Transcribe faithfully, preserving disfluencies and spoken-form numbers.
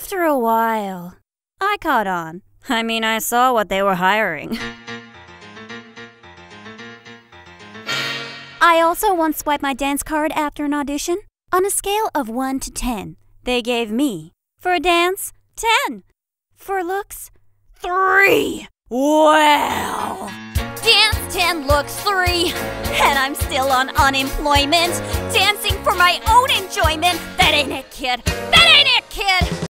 After a while, I caught on. I mean, I saw what they were hiring. I also once swiped my dance card after an audition. On a scale of one to ten, they gave me, for a dance, ten. For looks, three. Wow! Dance ten, looks three. And I'm still on unemployment. Dancing for my own enjoyment. That ain't it, kid. That ain't it, kid!